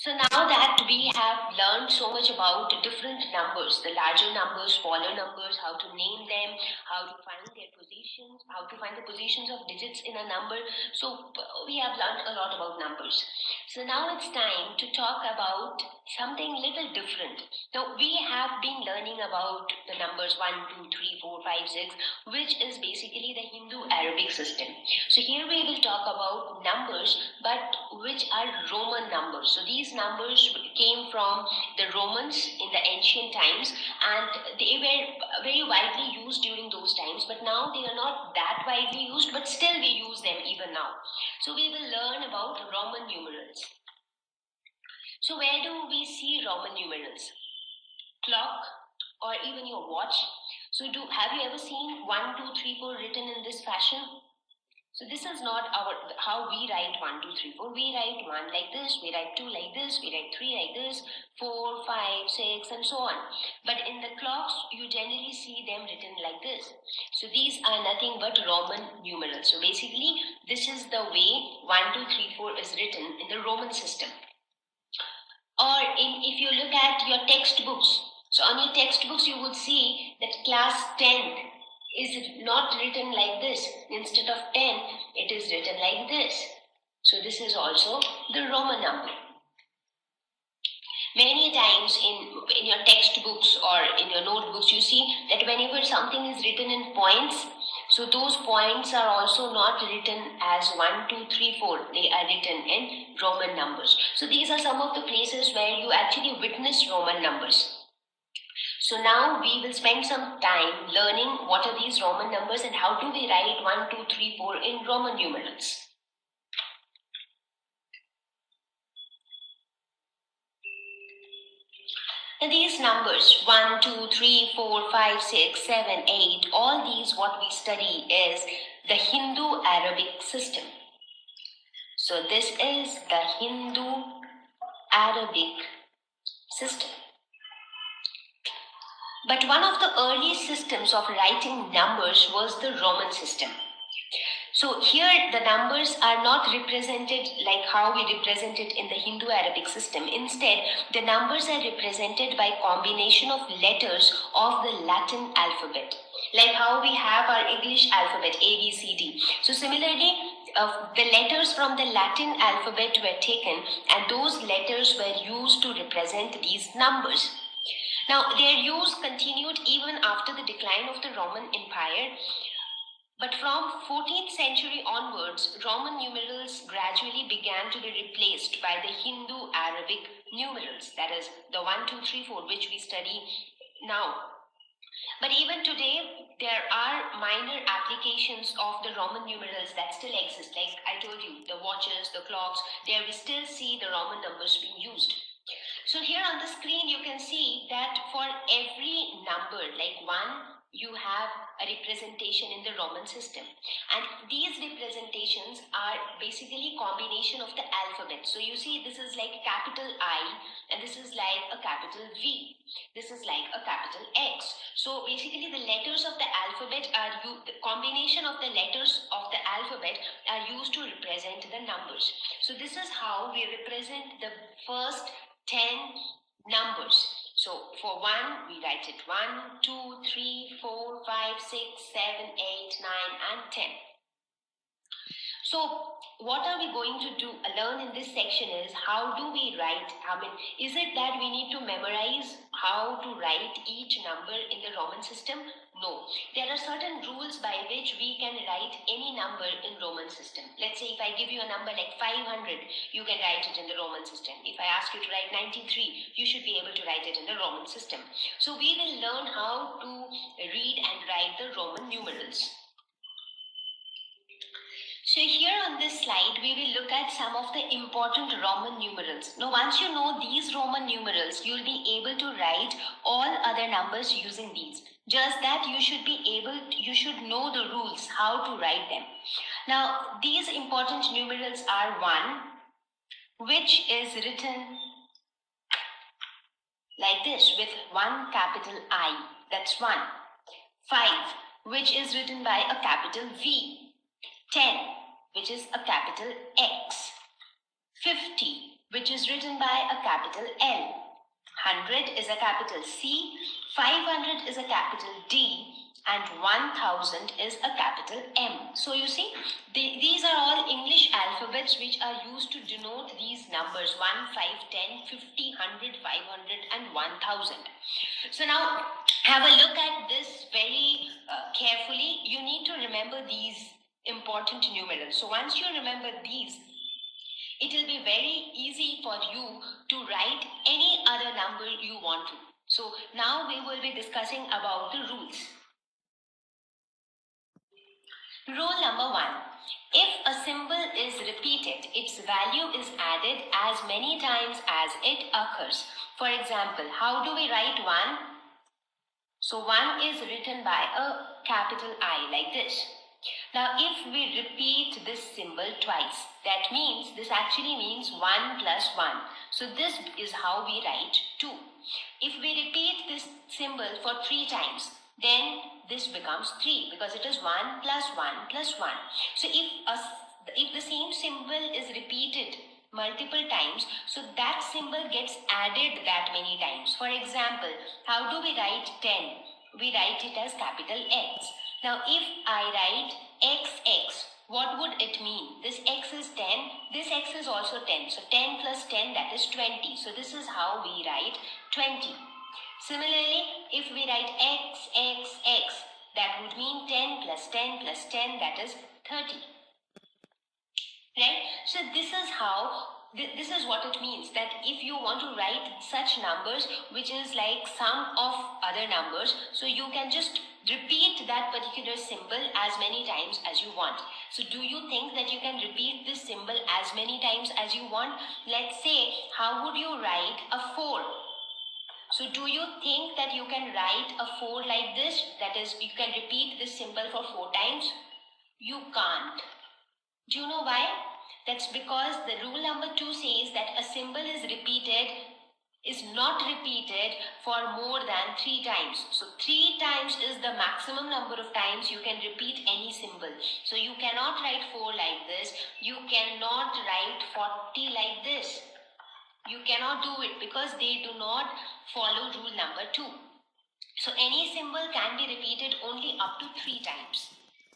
So now that we have learned so much about different numbers, the larger numbers, smaller numbers, how to name them, how to find their positions, how to find the positions of digits in a number. So we have learned a lot about numbers. So now it's time to talk about something little different. Now we have been learning about the numbers 1, 2, 3, 4, 5, 6, which is basically the Hindu Arabic system. So here we will talk about numbers, but which are Roman numbers. So these numbers came from the Romans in the ancient times, and they were very widely used during those times, but now they are not that widely used, but still we use them even now. So we will learn about Roman numerals. So where do we see Roman numerals? Clock or even your watch. So have you ever seen 1, 2, 3, 4 written in this fashion? So this is not how we write 1, 2, 3, 4. We write 1 like this, we write 2 like this, we write 3 like this, 4, 5, 6, and so on. But in the clocks, you generally see them written like this. So these are nothing but Roman numerals. So basically, this is the way 1, 2, 3, 4 is written in the Roman system. Or if you look at your textbooks, so on your textbooks you would see that class 10 is not written like this. Instead of 10, it is written like this. So this is also the Roman number. Many times in your textbooks or in your notebooks, you see that whenever something is written in points, so those points are also not written as 1, 2, 3, 4. They are written in Roman numbers. So these are some of the places where you actually witness Roman numbers. So now we will spend some time learning what are these Roman numbers and how do we write 1, 2, 3, 4 in Roman numerals. Now these numbers 1, 2, 3, 4, 5, 6, 7, 8, all these what we study is the Hindu Arabic system. So this is the Hindu Arabic system. But one of the early systems of writing numbers was the Roman system. So here the numbers are not represented like how we represent it in the Hindu Arabic system. Instead, the numbers are represented by combination of letters of the Latin alphabet, like how we have our English alphabet A, B, C, D. So similarly, the letters from the Latin alphabet were taken and those letters were used to represent these numbers. Now, their use continued even after the decline of the Roman Empire. But from 14th century onwards, Roman numerals gradually began to be replaced by the Hindu Arabic numerals, that is the 1, 2, 3, 4, which we study now. But even today, there are minor applications of the Roman numerals that still exist. Like I told you, the watches, the clocks, there we still see the Roman numbers being used. So here on the screen, you can see that for every number, like 1, you have a representation in the Roman system. And these representations are basically combination of the alphabet. So you see this is like capital I and this is like a capital V. This is like a capital X. So basically the letters of the alphabet are the combination of the letters of the alphabet are used to represent the numbers. So this is how we represent the first 10 numbers. So for 1, we write it 1, 2, 3, 4, 5, 6, 7, 8, 9, and 10. So what are we going to learn in this section is how do we write? Is it that we need to memorize how to write each number in the Roman system? No. There are certain rules by which we can write any number in Roman system. Let's say if I give you a number like 500, you can write it in the Roman system. If I ask you to write 93, you should be able to write it in the Roman system. So we will learn how to read and write the Roman numerals. So here on this slide, we will look at some of the important Roman numerals. Now, once you know these Roman numerals, you'll be able to write all other numbers using these. Just that you should know the rules, how to write them. Now, these important numerals are 1, which is written like this with 1 capital I. That's 1. 5, which is written by a capital V. 10, which is a capital X. 50, which is written by a capital L. 100 is a capital C, 500 is a capital D, and 1000 is a capital M. So you see, these are all English alphabets which are used to denote these numbers 1, 5, 10, 50, 100, 500 and 1000. So now have a look at this very carefully. You need to remember these important numerals. So once you remember these, it will be very easy for you to write any other number you want to. So now we will be discussing about the rules. Rule number 1. If a symbol is repeated, its value is added as many times as it occurs. For example, how do we write 1? So 1 is written by a capital I like this. Now if we repeat this symbol twice, that means this actually means 1 plus 1. So this is how we write 2. If we repeat this symbol for 3 times, then this becomes 3 because it is 1 plus 1 plus 1. So if the same symbol is repeated multiple times, so that symbol gets added that many times. For example, how do we write 10? We write it as capital X. Now if I write XX, what would it mean? This X is 10, this X is also 10. So 10 plus 10, that is 20. So this is how we write 20. Similarly, if we write XXX, that would mean 10 plus 10 plus 10, that is 30. Right? So this is what it means, that if you want to write such numbers which is like sum of other numbers, so you can just repeat that particular symbol as many times as you want. So do you think that you can repeat this symbol as many times as you want? Let's say, how would you write a 4? So do you think that you can write a 4 like this? That is, you can repeat this symbol for 4 times? You can't. Do you know why? That's because the rule number 2 says that a symbol is not repeated for more than 3 times. So 3 times is the maximum number of times you can repeat any symbol. So you cannot write 4 like this. You cannot write 40 like this. You cannot do it because they do not follow rule number 2. So any symbol can be repeated only up to 3 times.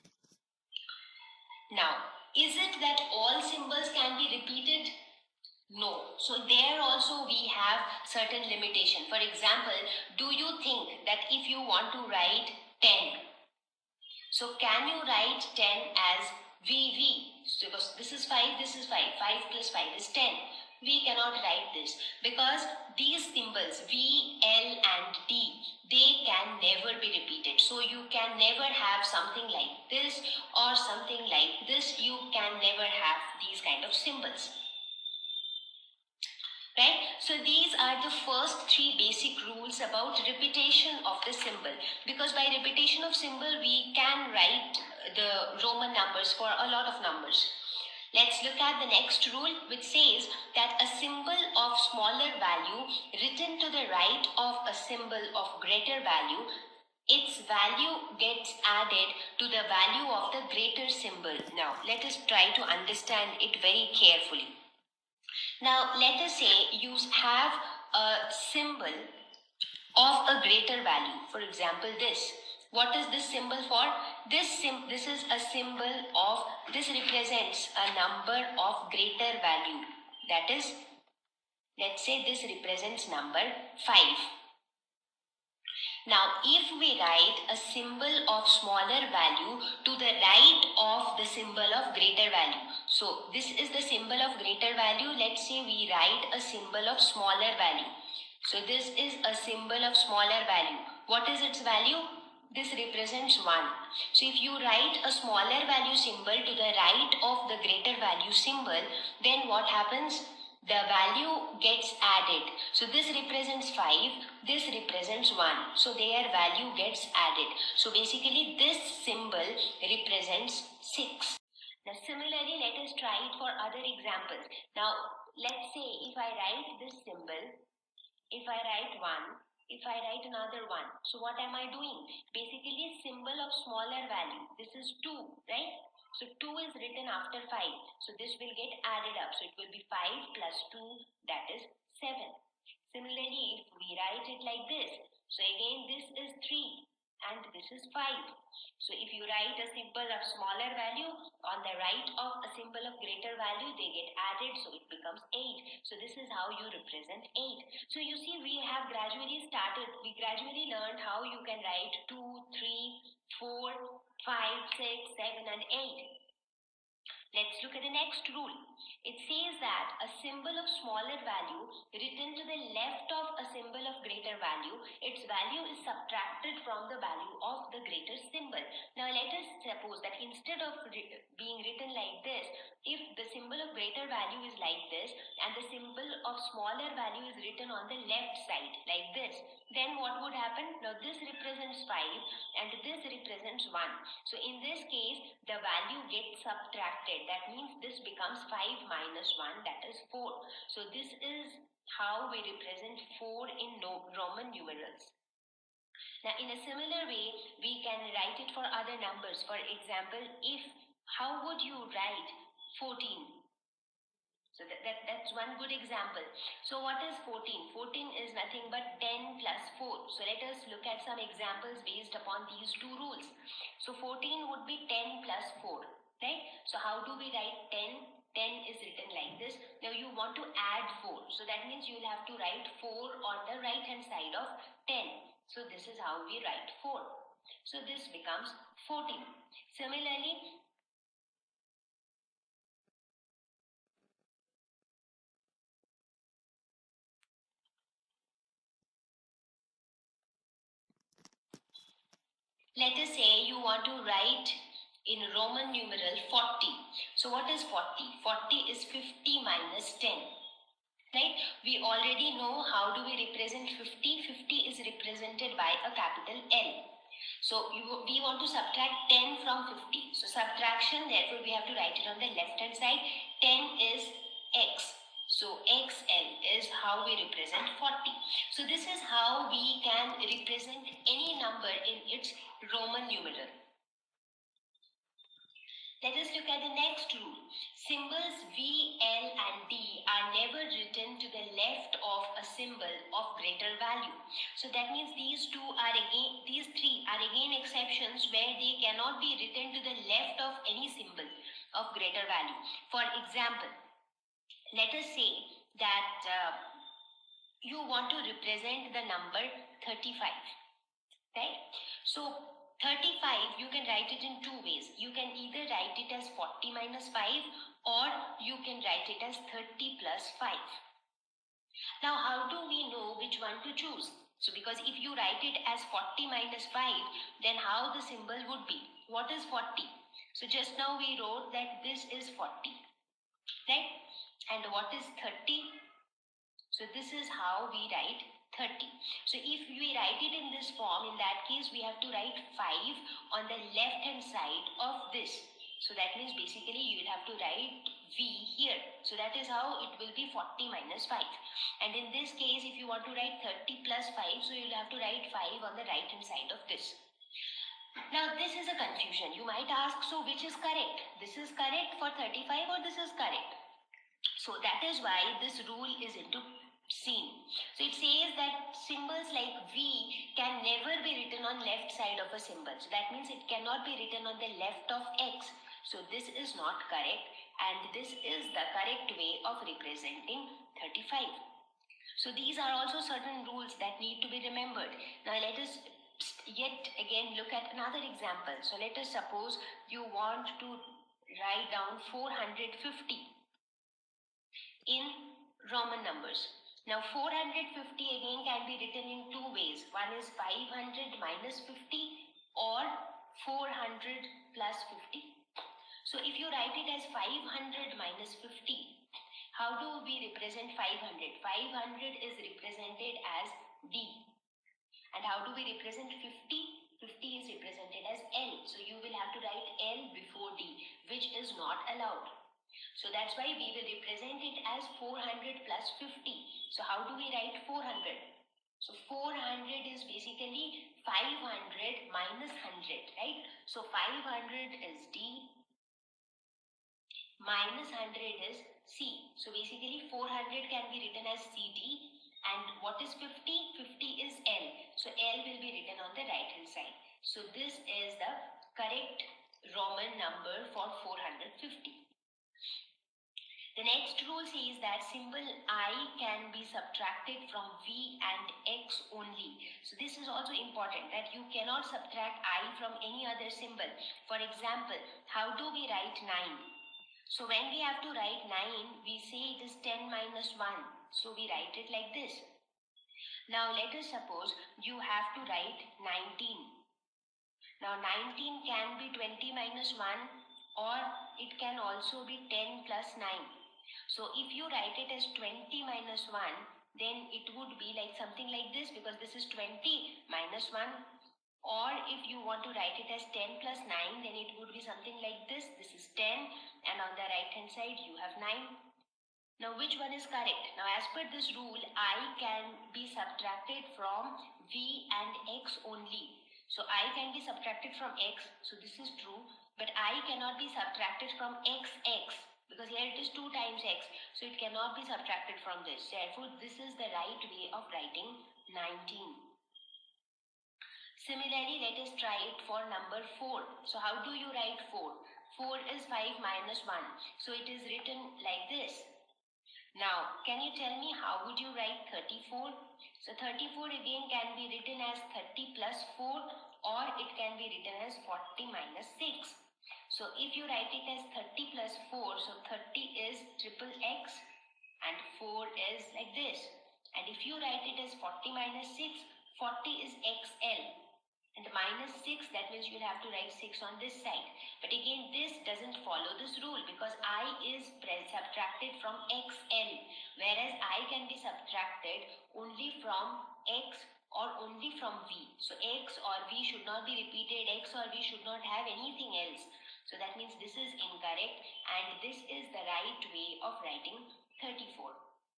Now, is it that all symbols can be repeated? No. So there also we have certain limitation. For example, do you think that if you want to write 10, so can you write 10 as VV? So because this is 5, this is 5. 5 plus 5 is 10. We cannot write this because these symbols V, L and D, they can never be repeated. So you can never have something like this or something like this. You can never have these kind of symbols. Right? So these are the first 3 basic rules about repetition of the symbol. Because by repetition of symbol, we can write the Roman numbers for a lot of numbers. Let's look at the next rule, which says that a symbol of smaller value written to the right of a symbol of greater value, its value gets added to the value of the greater symbol. Now, let us try to understand it very carefully. Now, let us say you have a symbol of a greater value. For example, this. What is this symbol for? This is a symbol of, this represents a number of greater value. That is, let's say this represents number 5. Now, if we write a symbol of smaller value to the right of the symbol of greater value. So, this is the symbol of greater value. Let's say we write a symbol of smaller value. So, this is a symbol of smaller value. What is its value? This represents 1. So if you write a smaller value symbol to the right of the greater value symbol, then what happens? The value gets added. So this represents 5, this represents 1. So their value gets added. So basically this symbol represents 6. Now similarly, let us try it for other examples. Now let's say if I write this symbol, if I write 1, if I write another 1, so what am I doing? Basically symbol of smaller value. This is 2, right? So 2 is written after 5. So this will get added up. So it will be 5 plus 2, that is 7. Similarly, if we write it like this, so again this is 3 and this is 5. So if you write a symbol of smaller value, on the right of a symbol of greater value, they get added, so it becomes 8. So this is how you represent 8. So you see, we gradually learned how you can write 2, 3, 4, 5, 6, 7 and 8. Let's look at the next rule. It says that a symbol of smaller value written to the left of a symbol of greater value, its value is subtracted from the value of the greater symbol. Now let us suppose that instead of being written like this, if the symbol of greater value is like this and the symbol of smaller value is written on the left side like this, then what would happen? Now this represents 5 and this represents 1. So in this case, the value gets subtracted. That means this becomes 5 minus 1, that is 4. So this is how we represent 4 in Roman numerals. Now in a similar way, we can write it for other numbers. For example, how would you write 14? So that's one good example. So what is 14? 14 is nothing but 10 plus 4. So let us look at some examples based upon these two rules. So 14 would be 10 plus 4, right? So how do we write 10? 10 is written like this. Now you want to add 4. So that means you'll have to write 4 on the right hand side of 10. So this is how we write 4. So this becomes 14. Similarly, let us say you want to write in Roman numeral 40. So what is 40? 40 is 50 minus 10. Right? We already know how do we represent 50. 50 is represented by a capital L. So we want to subtract 10 from 50. So subtraction, therefore we have to write it on the left hand side. 10 is X. So XL is how we represent 40. So this is how we can represent any number in its Roman numeral. Let us look at the next rule. Symbols V, L and D are never written to the left of a symbol of greater value. So that means these three are again exceptions where they cannot be written to the left of any symbol of greater value. For example, let us say that you want to represent the number 35, right? So 35, you can write it in two ways. You can either write it as 40 minus 5 or you can write it as 30 plus 5. Now, how do we know which one to choose? So, because if you write it as 40 minus 5, then how the symbol would be? What is 40? So, just now we wrote that this is 40, right? And what is 30? So, this is how we write 30. So if we write it in this form, in that case we have to write 5 on the left hand side of this. So that means basically you will have to write V here. So that is how it will be 40 minus 5. And in this case, if you want to write 30 plus 5, so you will have to write 5 on the right hand side of this. Now this is a confusion. You might ask, so which is correct? This is correct for 35 or this is correct? So that is why this rule is into seen. So it says that symbols like V can never be written on left side of a symbol. So that means it cannot be written on the left of X. So this is not correct and this is the correct way of representing 35. So these are also certain rules that need to be remembered. Now let us yet again look at another example. So let us suppose you want to write down 450 in Roman numbers. Now 450 again can be written in two ways. One is 500 minus 50 or 400 plus 50. So if you write it as 500 minus 50, how do we represent 500? 500 is represented as D. And how do we represent 50? 50 is represented as L. So you will have to write L before D, which is not allowed. So that's why we will represent it as 400 plus 50. So how do we write 400? So 400 is basically 500 minus 100, right? So 500 is D minus 100 is C. So basically 400 can be written as CD. And what is 50? 50 is L. So L will be written on the right hand side. So this is the correct Roman number for 450. The next rule says that symbol I can be subtracted from V and X only. So this is also important, that you cannot subtract I from any other symbol. For example, how do we write 9? So when we have to write 9, we say it is 10 minus 1. So we write it like this. Now let us suppose you have to write 19. Now 19 can be 20 minus 1, or it can also be 10 plus 9. So if you write it as 20 minus 1, then it would be like something like this, because this is 20 minus 1. Or if you want to write it as 10 plus 9, then it would be something like this. This is 10, and on the right hand side you have 9. Now which one is correct? Now as per this rule, I can be subtracted from V and X only. So I can be subtracted from X, so this is true. But I cannot be subtracted from XX, because here it is 2 times X. So it cannot be subtracted from this. Therefore this is the right way of writing 19. Similarly, let us try it for number 4. So how do you write 4? 4 is 5 minus 1. So it is written like this. Now, can you tell me how would you write 34? So 34 again can be written as 30 plus 4, or it can be written as 40 minus 6. So if you write it as 30 plus 4, so 30 is triple X and 4 is like this. And if you write it as 40 minus 6, 40 is XL. And minus 6, that means you'll have to write 6 on this side. But again, this doesn't follow this rule, because I is subtracted from XL, whereas I can be subtracted only from X or only from V. So X or V should not be repeated, X or V should not have anything else. So that means this is incorrect, and this is the right way of writing 34.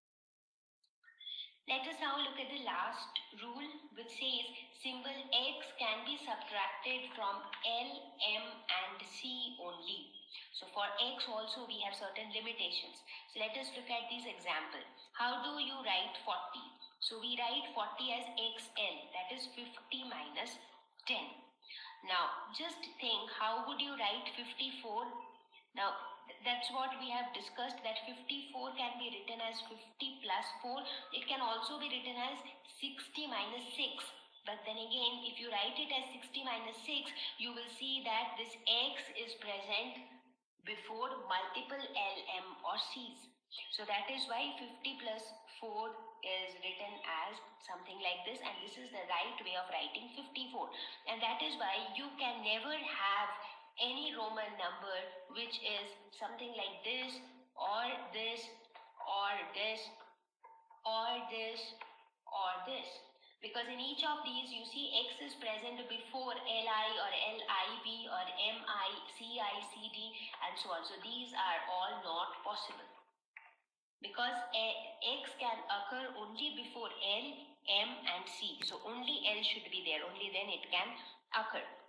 Let us now look at the last rule, which says symbol X can be subtracted from L, M and C only. So for X also we have certain limitations. So let us look at this example. How do you write 40? So we write 40 as XL, that is 50 minus 10. Now just think, how would you write 54? Now that's what we have discussed, that 54 can be written as 50 plus 4. It can also be written as 60 minus 6. But then again, if you write it as 60 minus 6, you will see that this X is present before multiple L, M or C's. So that is why 50 plus 4 is written as something like this, and this is the right way of writing 54. And that is why you can never have any Roman number which is something like this, or this, or this, or this, or this. Because in each of these you see X is present before Li or Lib or Mi, Ci, Cd and so on. So these are all not possible, because X can occur only before L, M and C. So only L should be there, only then it can occur.